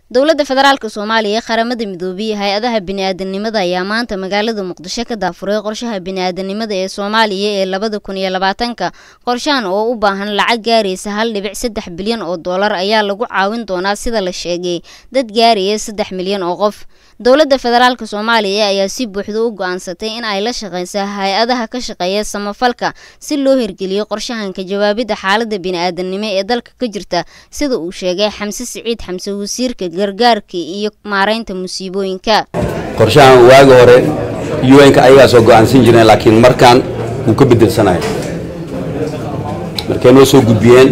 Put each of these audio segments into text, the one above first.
dowladda federaalka Soomaaliya qaramada midoobay hay'adaha bini'aadanimada ayaa maanta magaalada Muqdisho ka daafuray qorshaha bini'aadanimada ee Soomaaliya ee 2020 qorshahan oo u baahan lacag gaaraysa 1.3 bilyan oo dollar ayaa lagu caawin doonaa sida la sheegay dad gaaraya 3 milyan oo qof. dowladda federaalka Soomaaliya ayaa si buuxda u go'aansatay in ay la shaqeyso hay'adaha ka shaqeeya samafalka si loo hirgeliyo qorshahan ka jawaabida xaaladda bini'aadanimo ee dalka ka jirta sida uu sheegay Xamse Siciid Xamse wasiirka gargaarka iyo maareynta musiibooyinka. qorshahan waagi hore UN-ka ayaga soo go'aansan jireen laakiin markaan uu ka bedelsanay markay noo soo gudbiyeen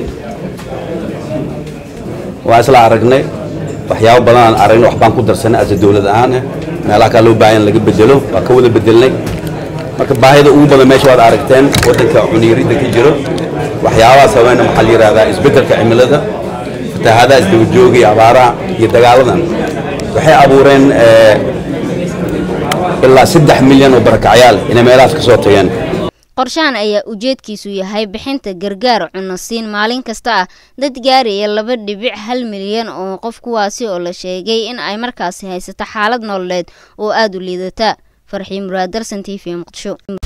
waa isla aragnay waxyaabo badan aan aragnay wax baan ku darsanay as dawlad ahaan meelaha kale loo baahan laga bedelo waa ka wada bedelnay marka baahida ugu badan meesha waad aragteen wadanka cuniyirida ka jiro waxyaabaha sameeyna maxaa la yiraahdaa isbedelka cimilada fatahada isdawjoogi abaaraha iyo dagaaladan waxay abuureen ilaa 3 milyan oo barakacyaal in meelahaas ka soo tageen. qorshahan ayaa ujeedkiisu yahay bixinta gargaar cunno siin maalin kasta ah dad gaaraya 2.1 milyan oo qof kuwaasi oo la sheegay in ay markaasi haysato xaalad nololeed oo aad u liidata. Farxiin Muraad, Darsan TV, Muqdisho.